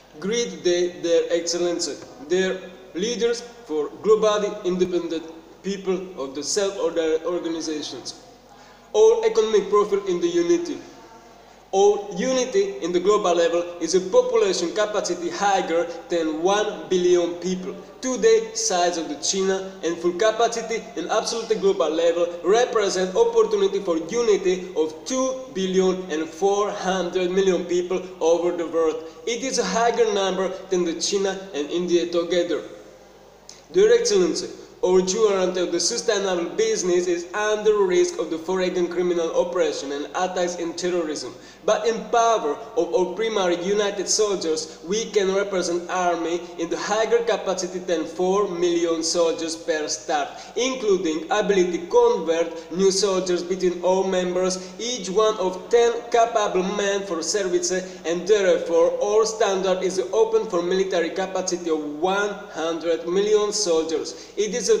Greet their Excellency, their leaders for globally independent people of the self-ordered organizations. Our economic profile in the unity. Our unity in the global level is a population capacity higher than 1 billion people. Today, size of the China and full capacity in absolute global level represent opportunity for unity of 2 billion and 400 million people over the world. It is a higher number than the China and India together. Dear Excellency, our guarantee of the sustainable business is under risk of the foreign criminal oppression and attacks and terrorism. But in power of our primary united soldiers, we can represent army in the higher capacity than 4 million soldiers per start, including ability to convert new soldiers between all members, each one of 10 capable men for service, and therefore our standard is open for military capacity of 100 million soldiers. It is a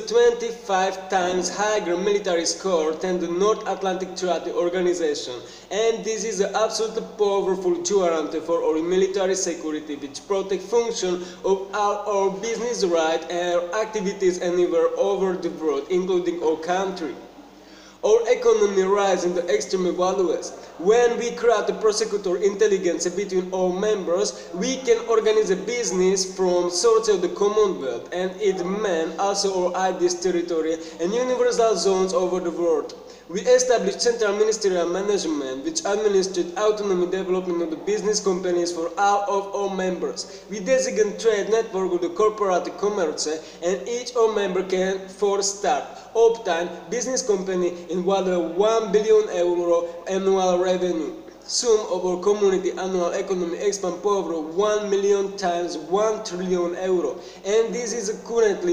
25 times higher military score than the North Atlantic Treaty Organization, and this is an absolutely powerful guarantee for our military security, which protect function of our business rights and our activities anywhere over the world, including our country. Our economy rises in the extreme values. When we create a prosecutor intelligence between our members, we can organize a business from sources of the Commonwealth and its men, also our ID's territory and universal zones over the world. We established central ministerial management which administered autonomy development of the business companies for all of our members. We designate trade network of the corporate commerce and each our member can for start obtain business company in value of 1 billion euro annual revenue. Sum of our community annual economy expand power of 1 million times 1 trillion euro, and this is currently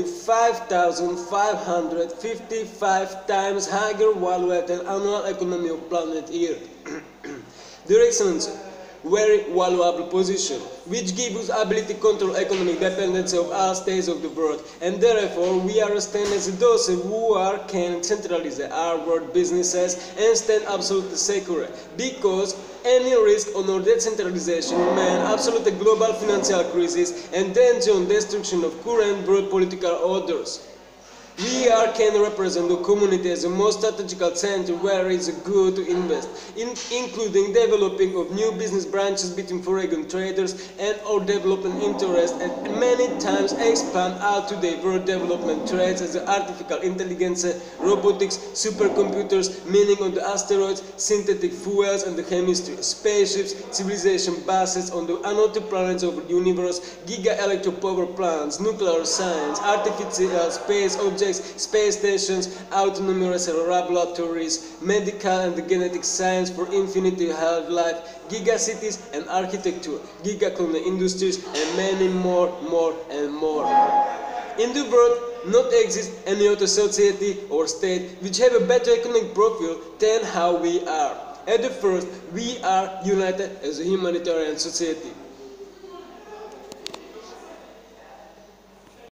5,555 times higher value than annual economy of planet Earth. Dear Excellency, very valuable position, which gives us ability to control economic dependency of all states of the world, and therefore we are stand as those who can centralize our world businesses and stand absolutely secure, because any risk on our decentralization means absolute global financial crisis and danger on destruction of current world political orders. We can represent the community as the most strategical center where it is good to invest, including developing of new business branches between foreign traders and our development interests, and many times expand out to the world development trades as artificial intelligence, robotics, supercomputers, mining on the asteroids, synthetic fuels and the chemistry, spaceships, civilization bases on the unknown planets of the universe, giga-electro power plants, nuclear science, artificial space objects, space stations, autonomous laboratories, medical and genetic science for infinity health life, gigacities and architecture, gigaclone industries, and many more. In the world, not exists any other society or state which have a better economic profile than how we are. At the first, we are united as a humanitarian society.